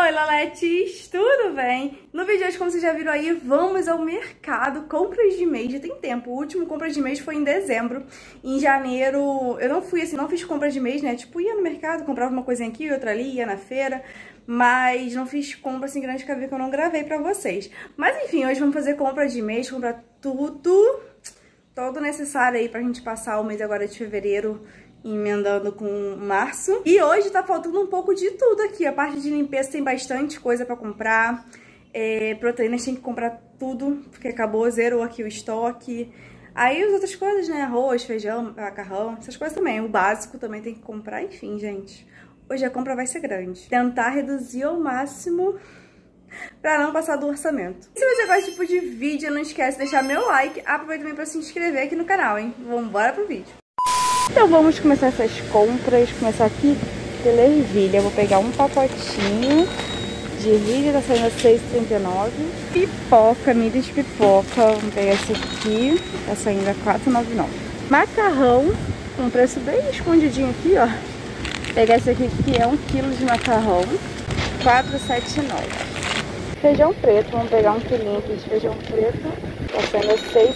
Oi, Loletes, tudo bem? No vídeo de hoje, como vocês já viram aí, vamos ao mercado, compras de mês, já tem tempo. O último compras de mês foi em dezembro. Em janeiro, eu não fui assim, não fiz compras de mês, né? Tipo, ia no mercado, comprava uma coisinha aqui, outra ali, ia na feira. Mas não fiz compra assim grande que eu não gravei pra vocês. Mas enfim, hoje vamos fazer compras de mês, comprar todo necessário aí pra gente passar o mês agora de fevereiro, emendando com março. E hoje tá faltando um pouco de tudo aqui. A parte de limpeza tem bastante coisa pra comprar. Proteínas tem que comprar tudo, porque zerou aqui o estoque. Aí as outras coisas, né? Arroz, feijão, macarrão, essas coisas também. O básico também tem que comprar. Enfim, gente, hoje a compra vai ser grande. Tentar reduzir ao máximo pra não passar do orçamento. Se você gosta desse tipo de vídeo, não esquece de deixar meu like. Aproveita também pra se inscrever aqui no canal, hein? Vambora pro vídeo. Então vamos começar essas compras. Começar aqui pela ervilha. Eu vou pegar um pacotinho de ervilha, tá saindo a R$6,39. Pipoca, milho de pipoca. Vamos pegar esse aqui, tá saindo a R$4,99. Macarrão, com um preço bem escondidinho aqui, ó. Vou pegar esse aqui que é 1 kg de macarrão, R$4,79. Feijão preto, vamos pegar 1 quilinho aqui de feijão preto, tá saindo a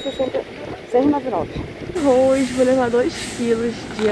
R$6,99. Arroz, vou levar 2 kg de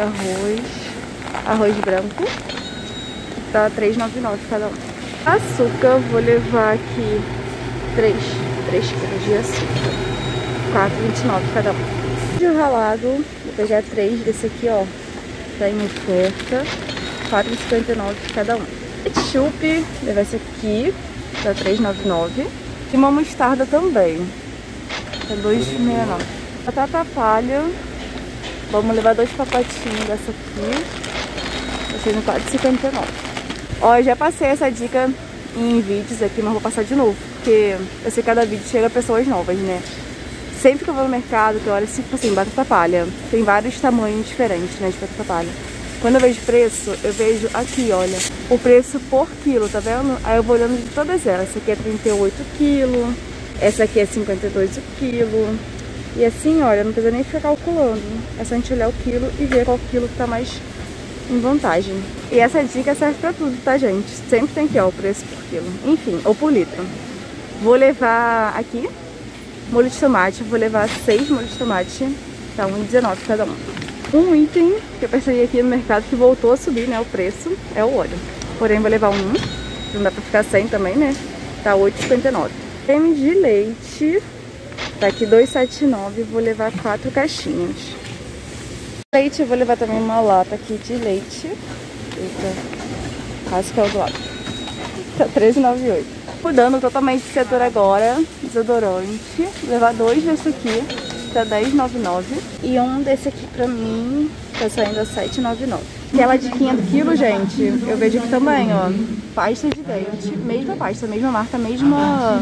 arroz branco, tá R$3,99 cada um. Açúcar, vou levar aqui 3 kg de açúcar, R$4,29 cada um. De ralado, vou pegar 3 desse aqui, ó, tá em oferta, R$4,59 cada um. Ketchup, vou levar esse aqui, tá R$3,99. E uma mostarda também, tá R$2,69. Batata palha, vamos levar 2 pacotinhos dessa aqui, tá sendo R$4,59. Ó, já passei essa dica em vídeos aqui, mas vou passar de novo, porque eu sei que cada vídeo chega a pessoas novas, né? Sempre que eu vou no mercado, que eu olho tipo assim, batata palha, tem vários tamanhos diferentes, né, de batata palha. Quando eu vejo preço, eu vejo aqui, olha, o preço por quilo, tá vendo? Aí eu vou olhando de todas elas. Essa aqui é 38 kg, essa aqui é 52 o quilo. E assim, olha, não precisa nem ficar calculando. É só a gente olhar o quilo e ver qual quilo que tá mais em vantagem. E essa dica serve pra tudo, tá, gente? Sempre tem aqui, ó, o preço por quilo. Enfim, ou por litro. Vou levar aqui molho de tomate. Vou levar 6 molhos de tomate. Tá R$1,19 cada um. Um item que eu percebi aqui no mercado que voltou a subir, né, o preço, é o óleo. Porém, vou levar não dá pra ficar sem também, né? Tá R$8,59. Creme de leite, tá aqui R$2,79, vou levar 4 caixinhas. Leite, eu vou levar também uma lata aqui de leite. Eita, quase que é o do lado. Tá R$13,98. Mudando totalmente de setor agora, desodorante. Vou levar 2 desse aqui. Tá R$10,99. E um desse aqui pra mim tá saindo a R$7,99. Aquela diquinha do quilo, gente, eu vejo aqui também, ó. Pasta de dente, mesma pasta, mesma marca, mesmo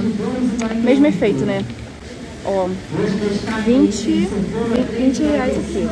efeito, né? Ó, 20 reais aqui.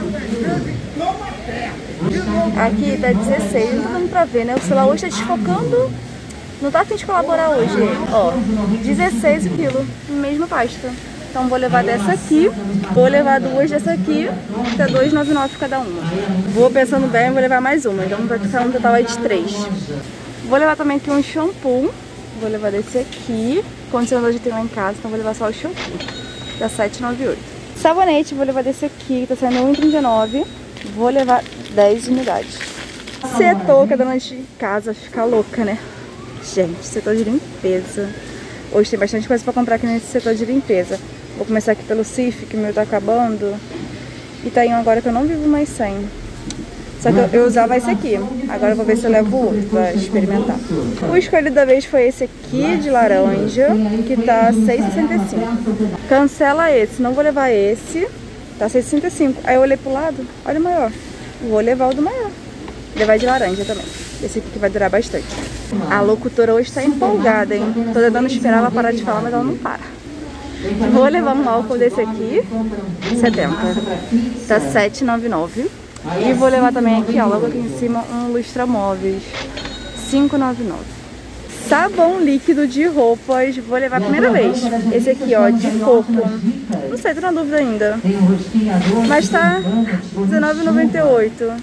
Aqui tá 16, não tá dando pra ver, né? O celular hoje tá desfocando. Não tá a fim de colaborar hoje, ó. 16 o quilo, mesma pasta. Então vou levar dessa aqui, vou levar 2 dessa aqui, que é R$2,99 cada uma. Vou pensando bem, vou levar mais uma, então vai ficar um total aí de 3. Vou levar também aqui um shampoo, vou levar desse aqui, condicionador de tem lá em casa, então vou levar só o shampoo, dá R$7,98. Sabonete, vou levar desse aqui, que tá saindo R$1,39, vou levar 10 unidades. Setor, que a dona de casa fica louca, né? Gente, setor de limpeza. Hoje tem bastante coisa pra comprar aqui nesse setor de limpeza. Vou começar aqui pelo Cif, que o meu tá acabando. E tá em um agora que eu não vivo mais sem. Só que eu usava esse aqui. Agora eu vou ver se eu levo o outro pra experimentar. O escolhido da vez foi esse aqui, de laranja, que tá R$6,65. Cancela esse, não vou levar esse. Tá R$6,65. Aí eu olhei pro lado, olha o maior. Vou levar o do maior. Vou levar de laranja também. Esse aqui que vai durar bastante. A locutora hoje tá empolgada, hein? Tô tentando esperar ela parar de falar, mas ela não para. Vou levar um álcool desse aqui, 70. Tá R$7,99. E vou levar também aqui, ó, logo aqui em cima, um lustramóveis, R$5,99. Sabão líquido de roupas, vou levar a primeira vez. Esse aqui, ó, de coco. Não sei, tô na dúvida ainda. Mas tá R$19,98.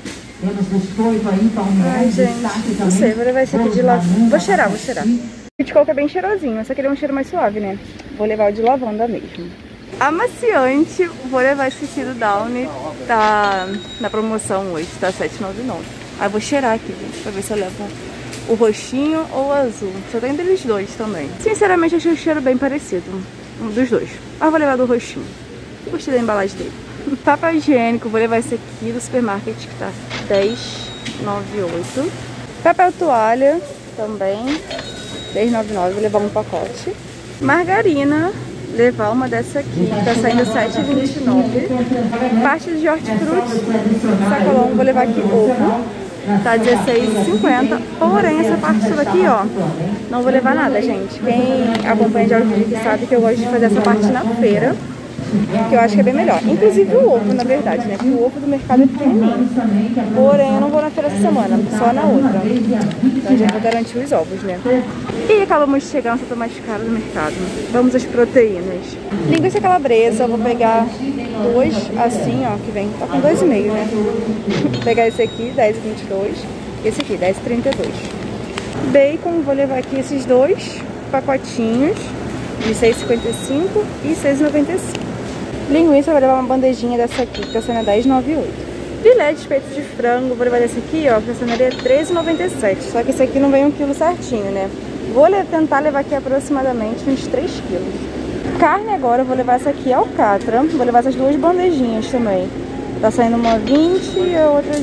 Ai, gente, não sei, vou levar esse aqui de lavanda. Vou cheirar. O de coco é bem cheirosinho, só que ele é um cheiro mais suave, né? Vou levar o de lavanda mesmo. Amaciante, vou levar esse aqui do Downy, tá na promoção hoje, tá R$7,99. Aí vou cheirar aqui, gente, pra ver se eu levo o roxinho ou o azul. Só tem deles dois também. Sinceramente, achei o cheiro bem parecido, um dos dois. Mas vou levar do roxinho. Gostei da embalagem dele. Papel higiênico, vou levar esse aqui do supermarket, que tá R$10,98. Papel toalha, também R$10,99, vou levar um pacote. Margarina, levar uma dessa aqui, que tá saindo R$7,29. Parte de hortifruti, sacolão, vou levar aqui ovo, tá R$16,50. Porém, essa parte toda aqui, ó, não vou levar nada, gente. Quem acompanha de hortifruti sabe que eu gosto de fazer essa parte na feira, que eu acho que é bem melhor. Inclusive o ovo, na verdade, né? Porque o ovo do mercado é pequenininho. Porém, eu não vou na feira essa semana, só na outra. Então já vou garantir os ovos, né? E acabamos de chegar no setor mais caro do mercado. Vamos às proteínas. Linguiça calabresa, eu vou pegar dois assim, ó, que vem. Tá com 2,5, né? Vou pegar esse aqui, R$10,22. Esse aqui, R$10,32. Bacon, vou levar aqui esses dois pacotinhos de R$6,55 e R$6,95. Linguiça, vou levar uma bandejinha dessa aqui, que tá sendo R$10,98. Filé de peito de frango, vou levar desse aqui, ó, que tá sendo R$13,97. Só que esse aqui não vem 1 quilo certinho, né? Vou tentar levar aqui aproximadamente uns 3 quilos. Carne agora, eu vou levar essa aqui, alcatra. Vou levar essas duas bandejinhas também. Tá saindo uma 20 e a outra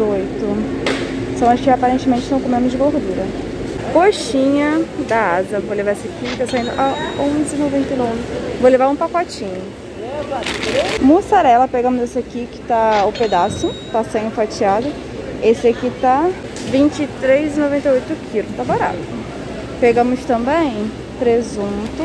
18. São as que aparentemente estão com menos gordura. Coxinha da Asa, vou levar essa aqui, tá saindo a R$11,99. Vou levar um pacotinho. Mussarela, pegamos esse aqui que tá o pedaço, tá saindo fatiado. Esse aqui tá R$23,98 kg, tá barato. Pegamos também presunto,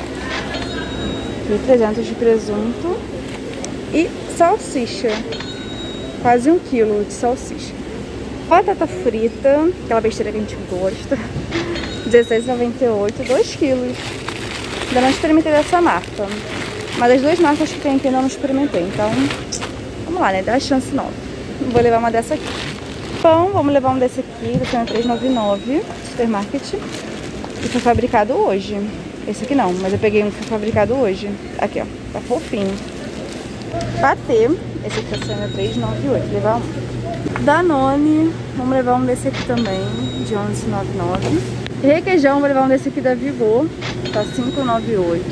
aqui 300 de presunto e salsicha, quase 1 quilo de salsicha. Batata frita, aquela besteira que a gente gosta, R$16,98, 2 quilos. Ainda não experimentei dessa marca, mas as duas marcas que tem aqui eu não experimentei, então vamos lá, né? Dá uma chance nova. Vou levar uma dessa aqui. Pão, vamos levar um desse aqui, tá sendo R$3,99, supermarket. E foi fabricado hoje. Esse aqui não, mas eu peguei um que foi fabricado hoje. Aqui, ó, tá fofinho. Patê, esse aqui tá sendo R$3,98, levar um. Danone, vamos levar um desse aqui também, de R$11,99. Requeijão, vou levar um desse aqui da Vigor, tá R$5,98.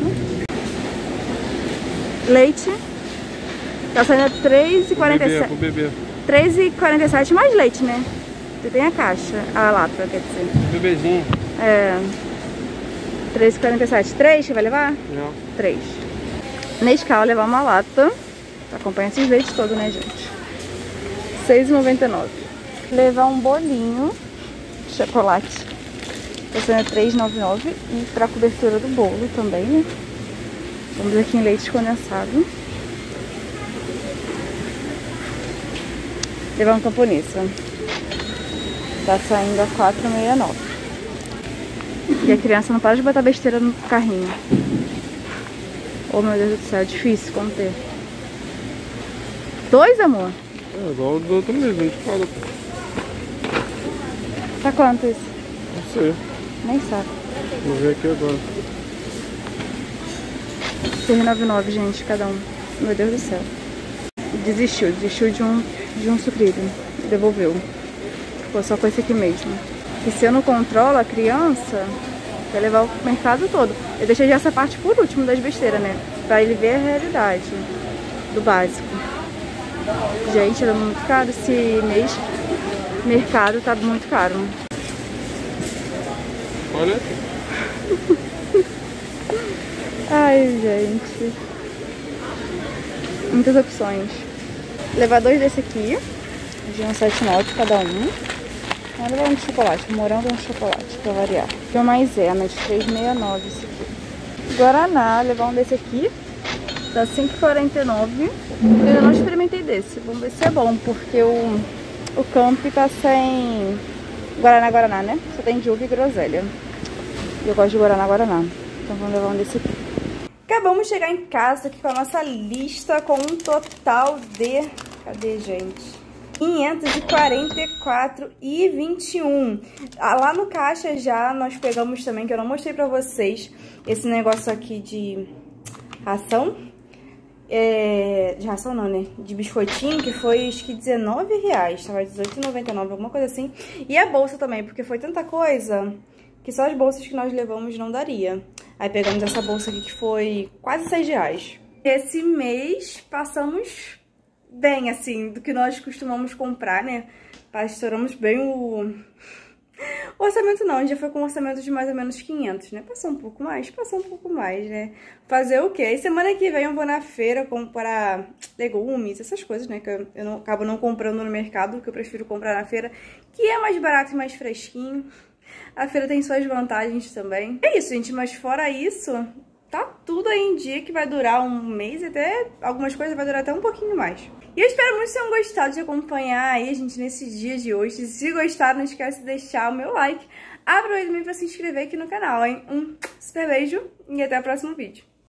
Leite, tá saindo R$3,47. R$3,47 mais leite, né? Você tem a caixa, a lata, quer dizer. Bebezinho. É. R$3,47. 3 que vai levar? Não. 3. Nescau, levar uma lata. Acompanha esses leites todos, né, gente? R$6,99. Levar um bolinho de chocolate. Tá sendo R$3,99. E pra cobertura do bolo também, né? Vamos aqui em leite condensado. Levar um camponesa. Tá saindo a R$4,69. E a criança não para de botar besteira no carrinho. Oh, meu Deus do céu, é difícil conter. 2, amor? É igual o do outro mesmo, a gente fala. Tá quanto isso? Não sei. Nem sabe. Vou ver aqui agora. R$9,99, gente, cada um. Meu Deus do céu. Desistiu de um sucrilho. Devolveu. Ficou só com esse aqui mesmo. E se eu não controlo a criança, vai levar o mercado todo. Eu deixei já essa parte por último das besteiras, né? Pra ele ver a realidade do básico. Gente, era muito caro esse mês. Mercado tá muito caro. Olha. Ai, gente. Muitas opções. Levar 2 desse aqui. De R$1,79 cada um. Vou levar um de chocolate, um morango e um chocolate, pra variar. Que é o maisena, de R$3,69 esse aqui. Guaraná, levar um desse aqui. Tá R$5,49. Eu ainda não experimentei desse. Vamos ver se é bom, porque o Camp tá sem Guaraná, né? Só tem de uva e groselha. E eu gosto de Guaraná. Então vamos levar um desse aqui. Acabamos de chegar em casa aqui com a nossa lista com um total de... Cadê, gente? 544,21. Lá no caixa já nós pegamos também, que eu não mostrei pra vocês, esse negócio aqui de ração. De ração não, né? De biscoitinho, que foi acho que R$19. Tava R$18,99, alguma coisa assim. E a bolsa também, porque foi tanta coisa que só as bolsas que nós levamos não daria. Aí pegamos essa bolsa aqui que foi quase R$6. Esse mês passamos bem, assim, do que nós costumamos comprar, né? Estouramos bem o orçamento não, a gente já foi com um orçamento de mais ou menos 500, né? Passou um pouco mais, né? Fazer o quê? Aí semana que vem eu vou na feira comprar legumes, essas coisas, né? Que eu acabo não comprando no mercado, que eu prefiro comprar na feira, que é mais barato e mais fresquinho. A feira tem suas vantagens também. É isso, gente, mas fora isso, tá tudo aí em dia que vai durar um mês, até algumas coisas vai durar até um pouquinho mais. E eu espero muito que vocês tenham gostado de acompanhar aí a gente nesse dia de hoje. Se gostaram, não esquece de deixar o meu like. Aproveita também pra se inscrever aqui no canal, hein? Um super beijo e até o próximo vídeo.